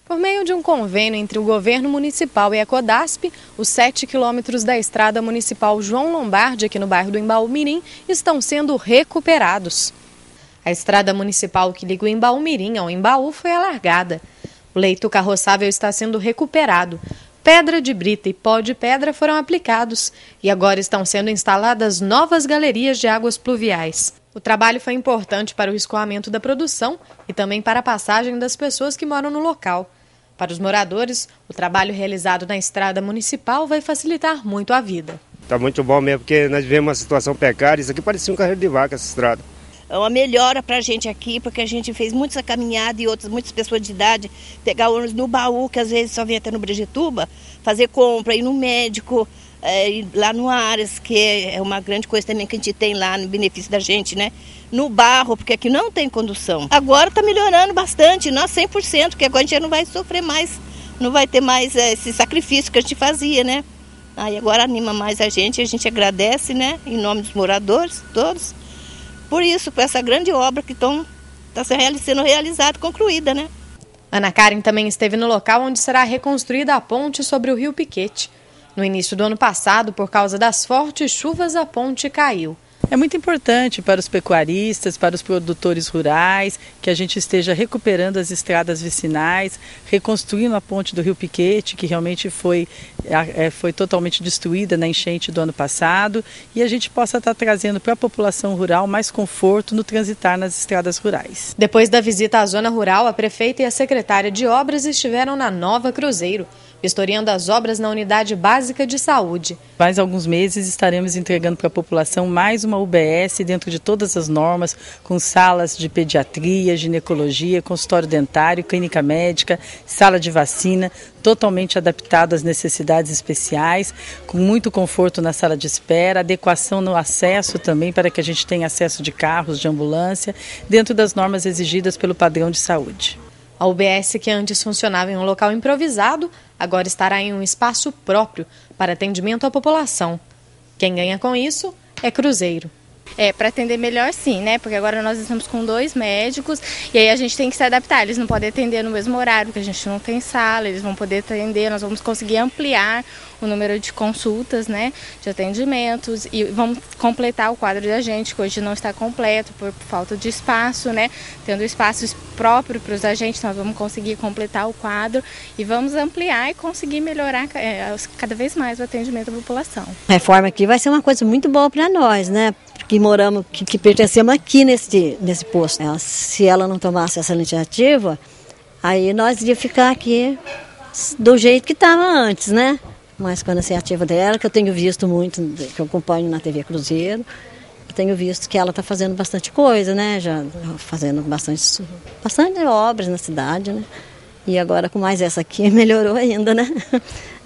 Por meio de um convênio entre o governo municipal e a Codasp, os 7 quilômetros da estrada municipal João Lombardi, aqui no bairro do Embaú-Mirim, estão sendo recuperados. A estrada municipal que liga o Embaú-Mirim ao Embaú foi alargada. O leito carroçável está sendo recuperado. Pedra de brita e pó de pedra foram aplicados e agora estão sendo instaladas novas galerias de águas pluviais. O trabalho foi importante para o escoamento da produção e também para a passagem das pessoas que moram no local. Para os moradores, o trabalho realizado na estrada municipal vai facilitar muito a vida. Está muito bom mesmo, porque nós vivemos uma situação precária. Isso aqui parecia um carreiro de vaca, essa estrada. É uma melhora para a gente aqui, porque a gente fez muita caminhada e muitas pessoas de idade pegar ônibus no Baú, que às vezes só vem até no Brejetuba, fazer compra, ir no médico, ir lá no Aras, que é uma grande coisa também que a gente tem lá no benefício da gente, né? No Barro, porque aqui não tem condução. Agora está melhorando bastante, nós 100%, porque agora a gente já não vai sofrer mais, não vai ter mais esse sacrifício que a gente fazia, né? Aí agora anima mais a gente agradece, né? Em nome dos moradores, todos. Por isso, por essa grande obra que está sendo realizada, concluída, né? Ana Karen também esteve no local onde será reconstruída a ponte sobre o Rio Piquete. No início do ano passado, por causa das fortes chuvas, a ponte caiu. É muito importante para os pecuaristas, para os produtores rurais, que a gente esteja recuperando as estradas vicinais, reconstruindo a ponte do Rio Piquete, que realmente foi totalmente destruída na enchente do ano passado, e a gente possa estar trazendo para a população rural mais conforto no transitar nas estradas rurais. Depois da visita à zona rural, a prefeita e a secretária de obras estiveram na Nova Cruzeiro, vistoriando as obras na Unidade Básica de Saúde. Mais alguns meses estaremos entregando para a população mais uma UBS dentro de todas as normas, com salas de pediatria, ginecologia, consultório dentário, clínica médica, sala de vacina, totalmente adaptado às necessidades especiais, com muito conforto na sala de espera, adequação no acesso também para que a gente tenha acesso de carros, de ambulância, dentro das normas exigidas pelo padrão de saúde. A UBS, que antes funcionava em um local improvisado, agora estará em um espaço próprio para atendimento à população. Quem ganha com isso é Cruzeiro. Para atender melhor sim, né? Porque agora nós estamos com 2 médicos e aí a gente tem que se adaptar. Eles não podem atender no mesmo horário, porque a gente não tem sala, eles vão poder atender, nós vamos conseguir ampliar o número de consultas, né? De atendimentos e vamos completar o quadro da gente, que hoje não está completo por falta de espaço, né? Tendo espaço próprio para os agentes, nós vamos conseguir completar o quadro e vamos ampliar e conseguir melhorar cada vez mais o atendimento da população. A reforma aqui vai ser uma coisa muito boa para nós, né? Que moramos, que pertencemos aqui nesse posto. Se ela não tomasse essa iniciativa, aí nós iríamos ficar aqui do jeito que estava antes, né? Mas com a iniciativa dela, que eu tenho visto muito, que eu acompanho na TV Cruzeiro, eu tenho visto que ela está fazendo bastante coisa, né? Já fazendo bastante obras na cidade, né? E agora com mais essa aqui melhorou ainda, né?